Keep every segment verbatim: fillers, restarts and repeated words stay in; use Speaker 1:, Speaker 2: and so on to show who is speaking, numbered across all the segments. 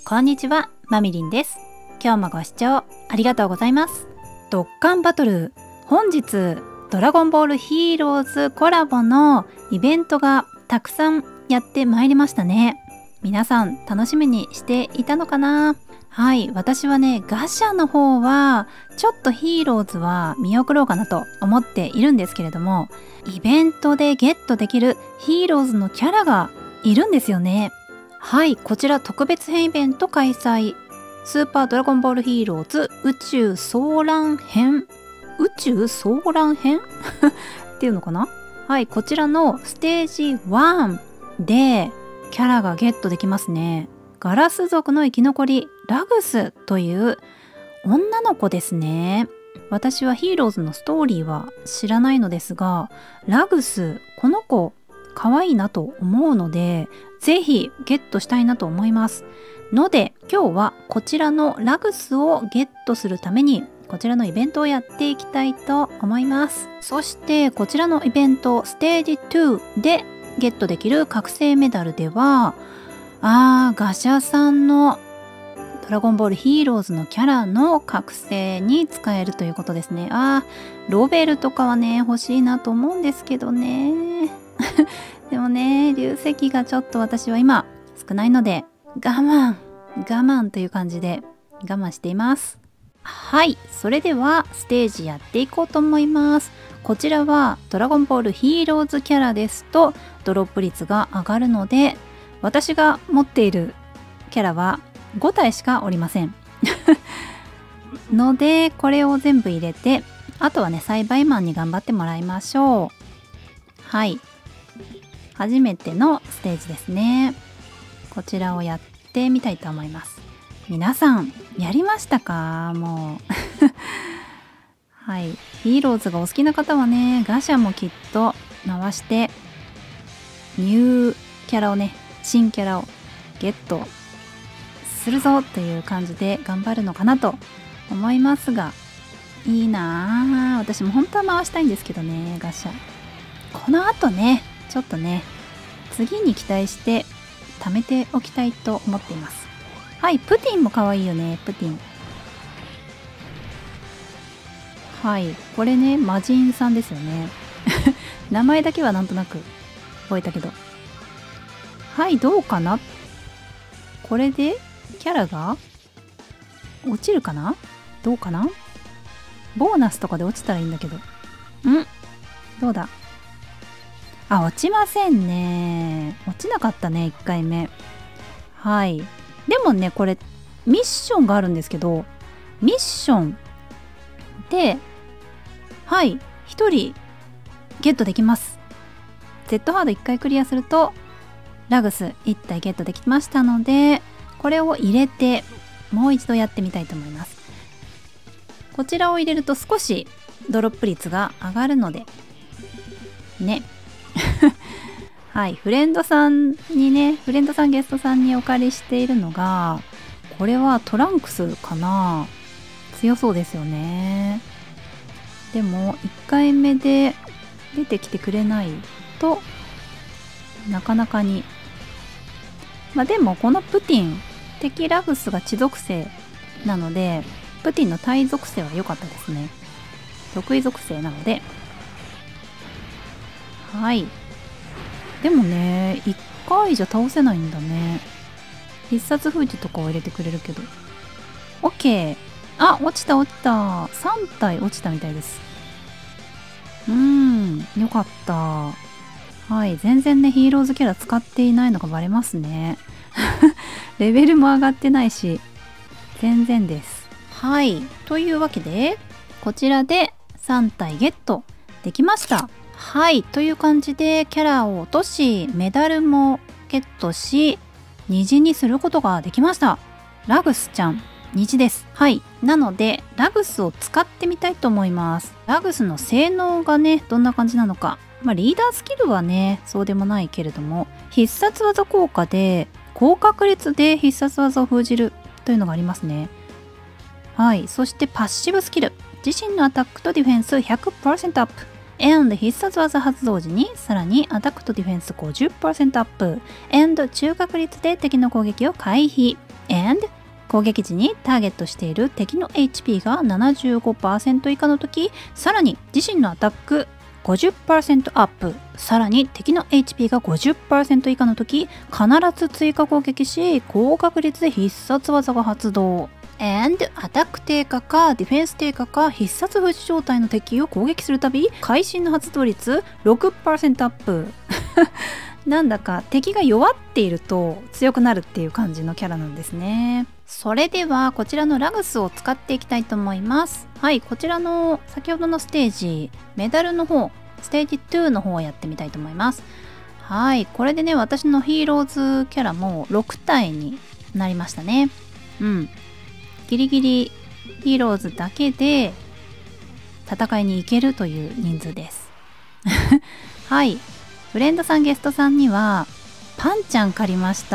Speaker 1: こんにちは、まみりんです。今日もご視聴ありがとうございます。ドッカンバトル、本日ドラゴンボールヒーローズコラボのイベントがたくさんやってまいりましたね。皆さん楽しみにしていたのかな？はい、私はね、ガシャの方はちょっとヒーローズは見送ろうかなと思っているんですけれども、イベントでゲットできるヒーローズのキャラがいるんですよね。はい、こちら特別編イベント開催。スーパードラゴンボールヒーローズ宇宙騒乱編宇宙騒乱編っていうのかな？はい、こちらのステージワンでキャラがゲットできますね。ガラス族の生き残りラグスという女の子ですね。私はヒーローズのストーリーは知らないのですが、ラグス、この子可愛いなと思うので、ぜひゲットしたいなと思いますので、今日はこちらのラグスをゲットするためにこちらのイベントをやっていきたいと思います。そしてこちらのイベントステージツーでゲットできる覚醒メダルでは、あーガシャさんのドラゴンボールヒーローズのキャラの覚醒に使えるということですね。あーロベルとかはね欲しいなと思うんですけどねでもね、流石がちょっと私は今少ないので我慢我慢という感じで我慢しています。はい、それではステージやっていこうと思います。こちらはドラゴンボールヒーローズキャラですとドロップ率が上がるので、私が持っているキャラはご体しかおりませんので、これを全部入れて、あとはね栽培マンに頑張ってもらいましょう。はい、初めてのステージですね。こちらをやってみたいと思います。皆さんやりましたか？もうはい、ヒーローズがお好きな方はね、ガシャもきっと回してニューキャラをね、新キャラをゲットするぞという感じで頑張るのかなと思いますが、いいなあ、私も本当は回したいんですけどね、ガシャ。この後ねちょっとね次に期待して貯めておきたいと思っています。はい、プティンも可愛いよね、プティン。はい、これね魔人さんですよね名前だけはなんとなく覚えたけど、はい、どうかな。これでキャラが落ちるかな、どうかな。ボーナスとかで落ちたらいいんだけど、んどうだ。あ、落ちませんね。落ちなかったね、いっかいめ。はい。でもね、これ、ミッションがあるんですけど、ミッションで、はい、ひとりゲットできます。Z ハードいっかいクリアすると、ラグスいったいゲットできましたので、これを入れて、もう一度やってみたいと思います。こちらを入れると少しドロップ率が上がるので、ね。はい、フレンドさんにね、フレンドさんゲストさんにお借りしているのが、これはトランクスかな。強そうですよね。でもいっかいめで出てきてくれないとなかなかに。まあでもこのプティン、敵ラグスが地属性なので、プティンの対属性は良かったですね。得意属性なので、はい。でもね、いっかいじゃ倒せないんだね。必殺封じとかを入れてくれるけど。OK。あ、落ちた落ちた。さん体落ちたみたいです。うーん、よかった。はい、全然ね、ヒーローズキャラ使っていないのがバレますね。レベルも上がってないし、全然です。はい、というわけで、こちらでさん体ゲットできました。はい、という感じでキャラを落とし、メダルもゲットし、虹にすることができました。ラグスちゃん、虹です。はい、なのでラグスを使ってみたいと思います。ラグスの性能がね、どんな感じなのか。まあ、リーダースキルはね、そうでもないけれども、必殺技効果で、高確率で必殺技を封じるというのがありますね。はい、そしてパッシブスキル。自身のアタックとディフェンス ひゃくパーセント アップ。and 必殺技発動時にさらにアタックとディフェンス ごじゅっパーセント アップ and 中確率で敵の攻撃を回避 and 攻撃時にターゲットしている敵の エイチピー が ななじゅうごパーセント 以下の時、さらに自身のアタック ごじゅっパーセント アップ、さらに敵の エイチピー が ごじゅっパーセント 以下の時、必ず追加攻撃し高確率で必殺技が発動。and アタック低下かディフェンス低下か必殺封じ状態の敵を攻撃するたび会心の発動率 ろくパーセント アップなんだか敵が弱っていると強くなるっていう感じのキャラなんですね。それではこちらのラグスを使っていきたいと思います。はい、こちらの先ほどのステージメダルの方ステージにの方をやってみたいと思います。はい、これでね私のヒーローズキャラもろく体になりましたね。うん、ギリギリヒーローズだけで戦いに行けるという人数ですはい、フレンドさんゲストさんにはパンちゃん借りました。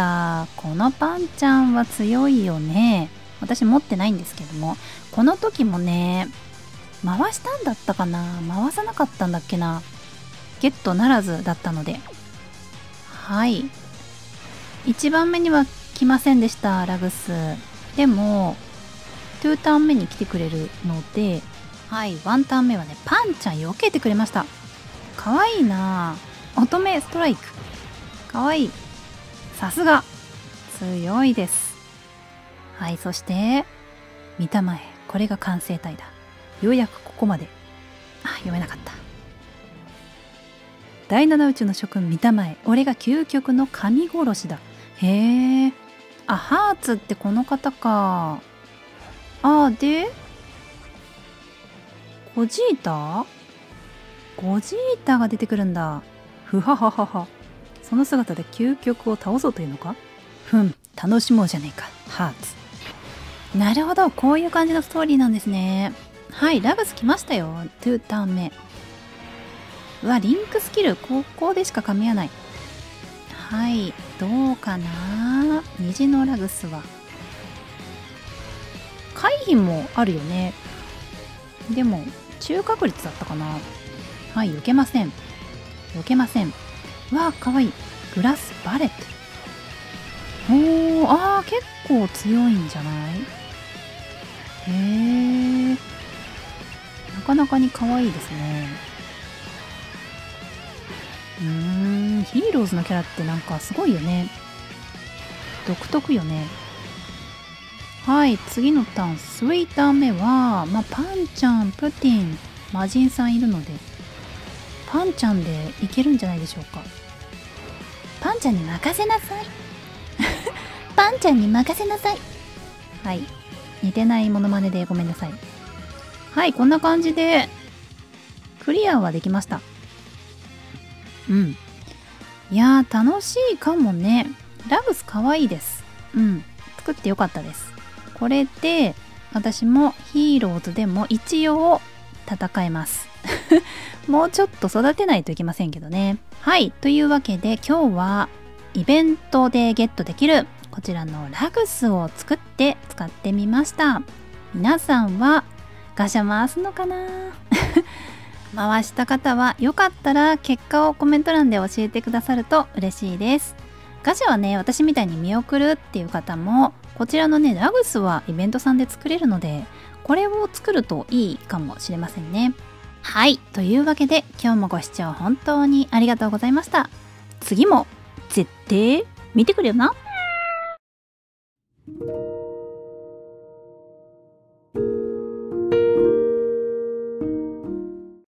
Speaker 1: このパンちゃんは強いよね。私持ってないんですけども、この時もね回したんだったかな、回さなかったんだっけな、ゲットならずだったので、はい、いちばんめには来ませんでしたラグス。でもにターン目に来てくれるので、はい、いちターン目はねパンちゃん避けてくれました。かわいいな。乙女ストライクかわいい。さすが強いです。はい、そして見たまえ、これが完成体だ。ようやくここまで。あ、読めなかった。第七宇宙の諸君見たまえ、俺が究極の神殺しだ。へえ。あ、ハーツってこの方か。あ、でゴジータゴジータが出てくるんだ。ふはははは。その姿で究極を倒そうというのか。ふん、楽しもうじゃねえかハーツ。なるほど、こういう感じのストーリーなんですね。はい、ラグス来ましたよ。にターン目。うわ、リンクスキルここでしか噛み合わない。はい、どうかな。虹のラグスは回避もあるよね。でも中確率だったかな。はい、避けません避けません。うわ、かわいい。グラスバレット。おー、あー、結構強いんじゃない。へー、なかなかに可愛いですね。うーん、ヒーローズのキャラってなんかすごいよね。独特よね。はい、次のターン、スリーターン目は、まあ、パンちゃん、プティン、魔人さんいるので、パンちゃんでいけるんじゃないでしょうか。パンちゃんに任せなさいパンちゃんに任せなさい。はい、似てないモノマネでごめんなさい。はい、こんな感じでクリアはできました。うん、いやー楽しいかもね。ラグスかわいいです。うん、作ってよかったです。これで私もヒーローズでも一応戦えますもうちょっと育てないといけませんけどね。はい、というわけで今日はイベントでゲットできるこちらのラグスを作って使ってみました。皆さんはガシャ回すのかな回した方はよかったら結果をコメント欄で教えてくださると嬉しいです。ガシャはね、私みたいに見送るっていう方もこちらのねラグスはイベントさんで作れるので、これを作るといいかもしれませんね。はい、というわけで今日もご視聴本当にありがとうございました。次も絶対見てくれよな。